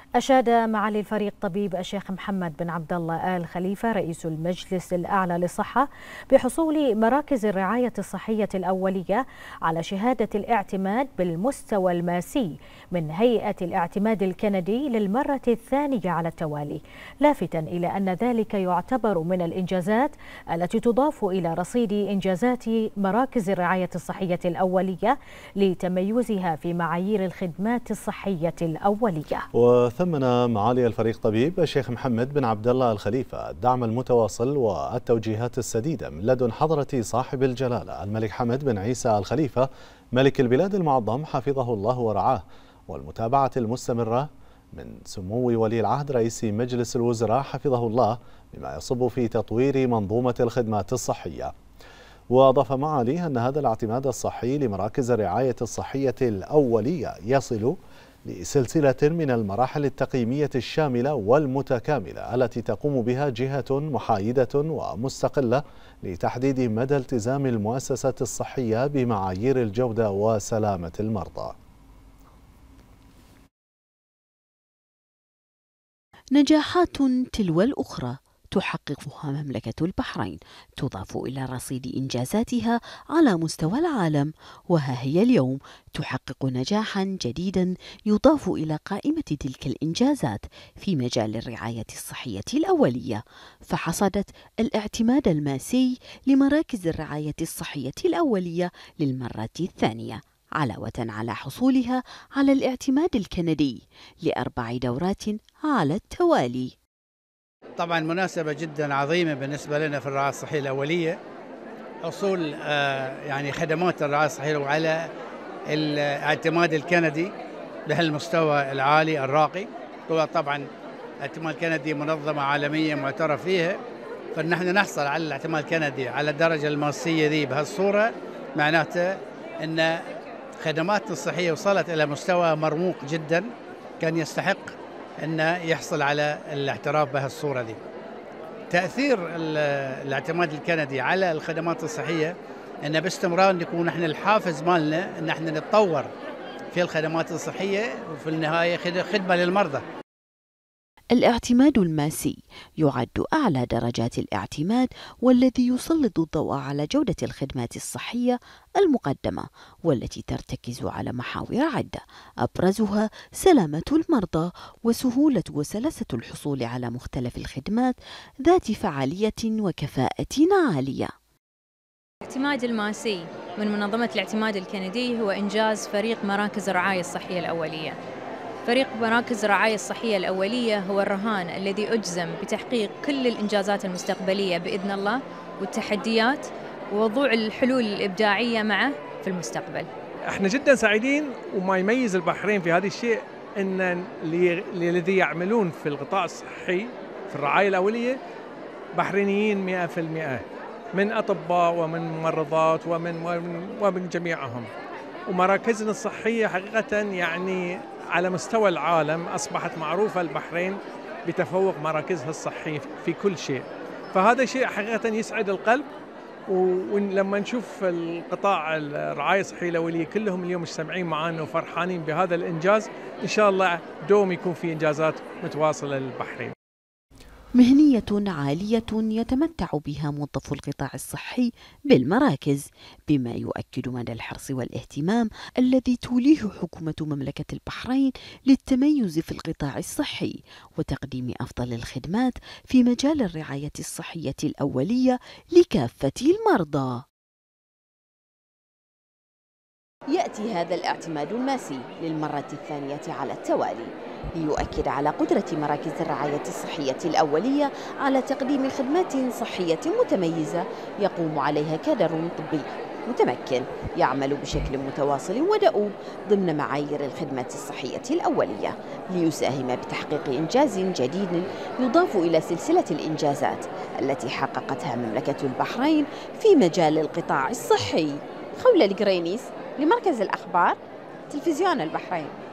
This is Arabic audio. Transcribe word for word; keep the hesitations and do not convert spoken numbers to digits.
أشاد معالي الفريق طبيب الشيخ محمد بن عبد الله آل خليفة رئيس المجلس الأعلى للصحة بحصول مراكز الرعاية الصحية الأولية على شهادة الاعتماد بالمستوى الماسي من هيئة الاعتماد الكندي للمرة الثانية على التوالي، لافتا إلى أن ذلك يعتبر من الإنجازات التي تضاف إلى رصيد إنجازات مراكز الرعاية الصحية الأولية لتميزها في معايير الخدمات الصحية الأولية. وثمن معالي الفريق طبيب الشيخ محمد بن عبد الله الخليفة الدعم المتواصل والتوجيهات السديدة من لدن حضرة صاحب الجلالة الملك حمد بن عيسى الخليفة ملك البلاد المعظم حفظه الله ورعاه، والمتابعة المستمرة من سمو ولي العهد رئيس مجلس الوزراء حفظه الله بما يصب في تطوير منظومة الخدمات الصحية. وأضاف معالي أن هذا الاعتماد الصحي لمراكز الرعاية الصحية الأولية يصل لسلسلة من المراحل التقييمية الشاملة والمتكاملة التي تقوم بها جهة محايدة ومستقلة لتحديد مدى التزام المؤسسات الصحية بمعايير الجودة وسلامة المرضى. نجاحات تلو الأخرى تحققها مملكة البحرين تضاف إلى رصيد إنجازاتها على مستوى العالم، وها هي اليوم تحقق نجاحا جديدا يضاف إلى قائمة تلك الإنجازات في مجال الرعاية الصحية الأولية، فحصدت الاعتماد الماسي لمراكز الرعاية الصحية الأولية للمرة الثانية، علاوة على حصولها على الاعتماد الكندي لأربع دورات على التوالي. طبعا مناسبة جدا عظيمة بالنسبة لنا في الرعاية الصحية الأولية، حصول يعني خدمات الرعاية الصحية على الاعتماد الكندي بهالمستوى العالي الراقي. طبعا الاعتماد الكندي منظمة عالمية معترف فيها، فنحن نحصل على الاعتماد الكندي على الدرجة الماسية ذي بهالصورة، معناته أن خدماتنا الصحية وصلت إلى مستوى مرموق جدا كان يستحق أنه يحصل على الاعتراف بهالصورة دي. تأثير الاعتماد الكندي على الخدمات الصحية أنه باستمرار نكون نحن الحافز مالنا أن احنا نتطور في الخدمات الصحية وفي النهاية خدمة للمرضى. الاعتماد الماسي يعد أعلى درجات الاعتماد، والذي يسلط الضوء على جودة الخدمات الصحية المقدمة، والتي ترتكز على محاور عدة أبرزها سلامة المرضى وسهولة وسلاسة الحصول على مختلف الخدمات ذات فعالية وكفاءة عالية. الاعتماد الماسي من منظمة الاعتماد الكندي هو إنجاز فريق مراكز الرعاية الصحية الأولية. فريق مراكز الرعاية الصحية الأولية هو الرهان الذي أجزم بتحقيق كل الإنجازات المستقبلية بإذن الله والتحديات ووضوع الحلول الإبداعية معه في المستقبل. احنا جدا سعيدين، وما يميز البحرين في هذا الشيء أن الذي يعملون في القطاع الصحي في الرعاية الأولية بحرينيين مئة في المئة، من أطباء ومن ممرضات ومن ومن جميعهم. ومراكزنا الصحية حقيقة يعني على مستوى العالم أصبحت معروفة البحرين بتفوق مراكزها الصحية في كل شيء، فهذا شيء حقيقة يسعد القلب. ولما نشوف القطاع الرعاية الصحية الأولية كلهم اليوم مجتمعين معانا وفرحانين بهذا الإنجاز، إن شاء الله دوم يكون في إنجازات متواصلة للبحرين. مهنية عالية يتمتع بها موظفو القطاع الصحي بالمراكز، بما يؤكد مدى الحرص والاهتمام الذي توليه حكومة مملكة البحرين للتميز في القطاع الصحي وتقديم أفضل الخدمات في مجال الرعاية الصحية الأولية لكافة المرضى. يأتي هذا الاعتماد الماسي للمرة الثانية على التوالي ليؤكد على قدرة مراكز الرعاية الصحية الأولية على تقديم خدمات صحية متميزة يقوم عليها كادر طبي متمكن يعمل بشكل متواصل ودؤوب ضمن معايير الخدمات الصحية الأولية، ليساهم بتحقيق إنجاز جديد يضاف إلى سلسلة الإنجازات التي حققتها مملكة البحرين في مجال القطاع الصحي. خولة القرينيس لمركز الأخبار، تلفزيون البحرين.